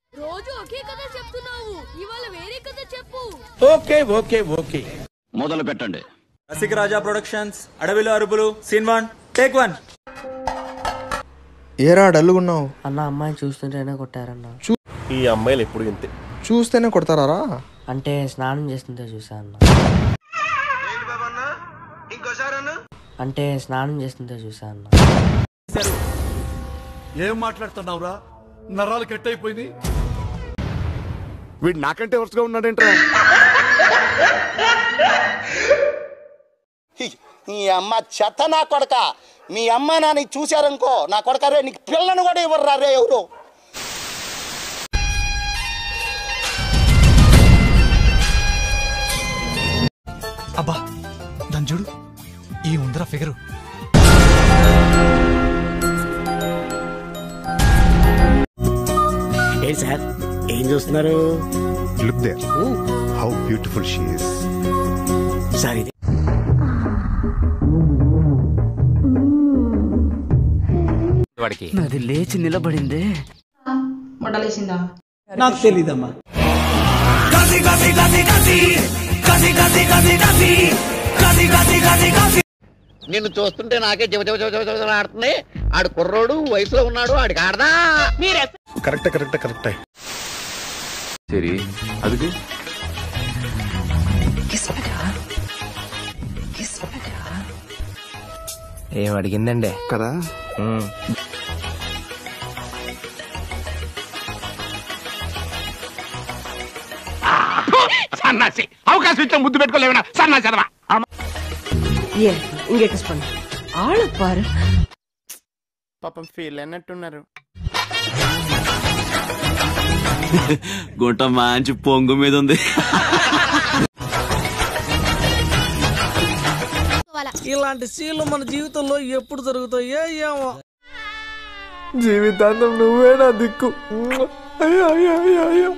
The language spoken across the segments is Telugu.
రోజు ఒకే కథ చెప్తున్నావు, ఇవాళ వేరే కథ చెప్పు. ఓకే ఓకే ఓకే మొదలు పెట్టండి. రసిక రాజా ప్రొడక్షన్స్, అడవిలో అరుపులు, సీన్ 1 టేక్ 1. ఏరా డల్లుగున్నావు అన్న, అమ్మాయిని చూస్తుంటేనే కొట్టారన్న. ఈ అమ్మాయిలు ఎప్పుడు ఇంతే, చూస్తేనే కొడతారా? అంటే స్నానం చేస్తుంటే చూసా అన్న. అంటే స్నానం చేస్తుంటే చూసా అన్న. ఏం మాట్లాడుతున్నావురా? నరాలు కట్ అయిపోయింది. వీడు నాకంటే వరుసగా ఉన్నాడేంట్రా? నీ అమ్మ చెత్త నా కొడక. మీ అమ్మ నాన్న చూశారనుకో, నా కొడక రే నీకు పిల్లను కూడా ఇవ్వరు రే ఎవరు. అబ్బా దాని చూడు, ఈ ఉందరా ఫిగరు. ఏ సార్ ఏం చూస్తున్నారు? Look there, how beautiful she is. Sir ఇది వాడికి అది లేచి నిలబడిందే. మొట్టలేసిందా? నాకు తెలీదమ్మా. నిన్ను చూస్తుంటే నాకే ఆడుతుంది. ఆడు కుర్రోడు, వయసులో ఉన్నాడు, ఆడికి ఆడదా. కరెక్టే కరెక్టే కరెక్టే. సరే అది ఏం అడిగిందండి కదా. సన్నాసి అవకాశం ఇచ్చే ముద్దు పెట్టుకోలేవనా సన్నాసి అదవా. ఇంకెక్కించుకోండి. ఆళ్ళపారు పాపం ఫీల్ అన్నట్టున్నారు. గుంట మంచి పొంగు మీద ఉంది. ఇలాంటి సీన్లు మన జీవితంలో ఎప్పుడు జరుగుతాయో ఏమో. జీవితాంతం నువ్వే నా దిక్కు. అయ్యో అయ్యో అయ్యో అయ్యో.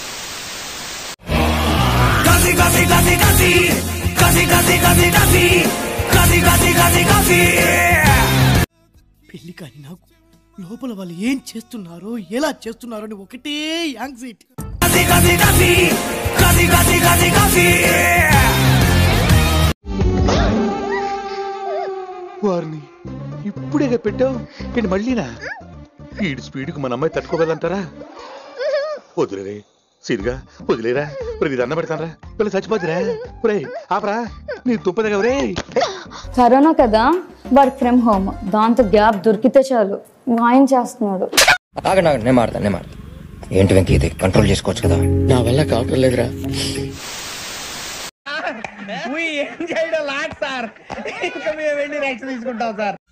పెళ్లి కానీ నాకు లోపల వాళ్ళు ఏం చేస్తున్నారో, ఎలా చేస్తున్నారో అని ఒకటే యాంగ్జైటీ. వారిని ఇప్పుడే పెట్టావు ఏంటి మళ్ళీనా? ఈడు స్పీడ్కి మన అమ్మాయి తట్టుకోగలంటారా? వదిలేరే సిరిగా వదిలేరా. ప్రతి దండ పెడతానరా, పిల్ల చచ్చిపోతురా. రే ఆపరా, నీ తుప్పదగా. రే కరోనా కదా, వర్క్ ఫ్రమ్ హోమ్, దాంతో గ్యాప్ దొరికితే చాలు వాయించేస్తున్నాడు. నేను మాడతా. ఏంటి వెంకీ, ఇది కంట్రోల్ చేసుకోవచ్చు కదా. నా వల్ల కావటం లేదురా. ఏం చేయడం లాట్ సార్, ఇంకా మేము వెళ్ళి నెక్స్ట్ తీసుకుంటాం సార్.